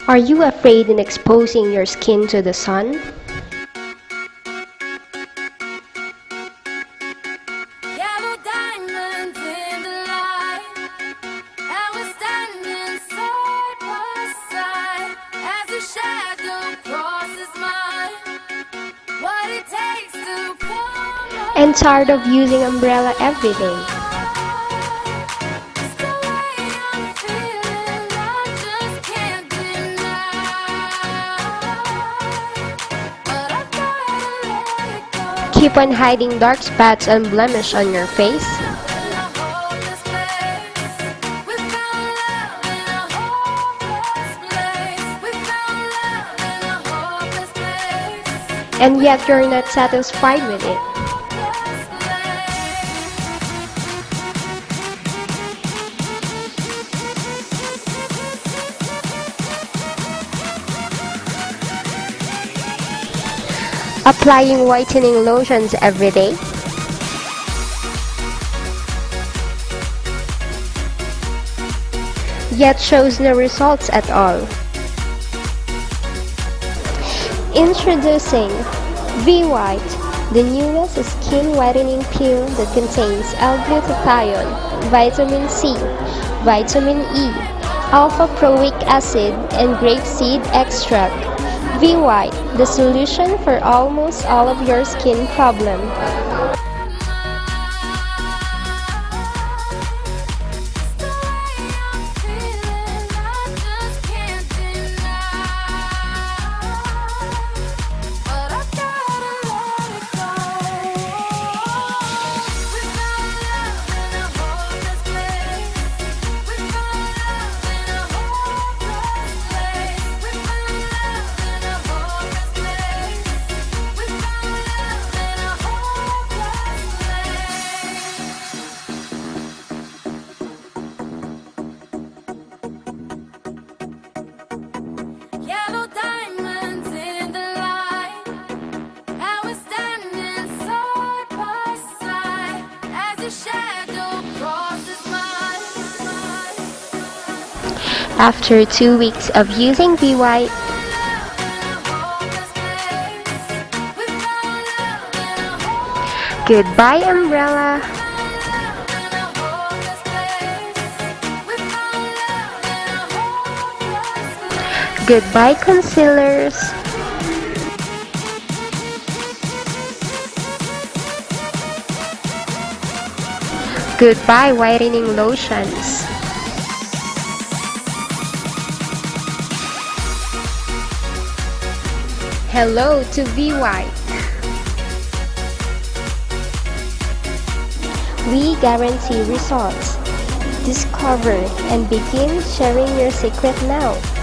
Are you afraid in exposing your skin to the sun? Yellow diamonds in the light, and we're standing side by side as a shadow crosses mine. What it takes to come And tired of using umbrella every day? it's the way I'm feeling, I just can't deny. But I've gotta let it go. Keep on hiding dark spots and blemish on your face? And yet you're not satisfied with it. Applying whitening lotions every day? Yet shows no results at all. Introducing V-White, the newest skin whitening peel that contains L-glutathione, vitamin C, vitamin E, alpha-proic acid, and grapeseed extract. V-White, the solution for almost all of your skin problems. Yellow diamonds in the light, and we're standing side by side as a shadow crosses mine. After 2 weeks of using V-White, goodbye umbrella, goodbye concealers, goodbye whitening lotions. Hello to V-White. We guarantee results. Discover and begin sharing your secret now.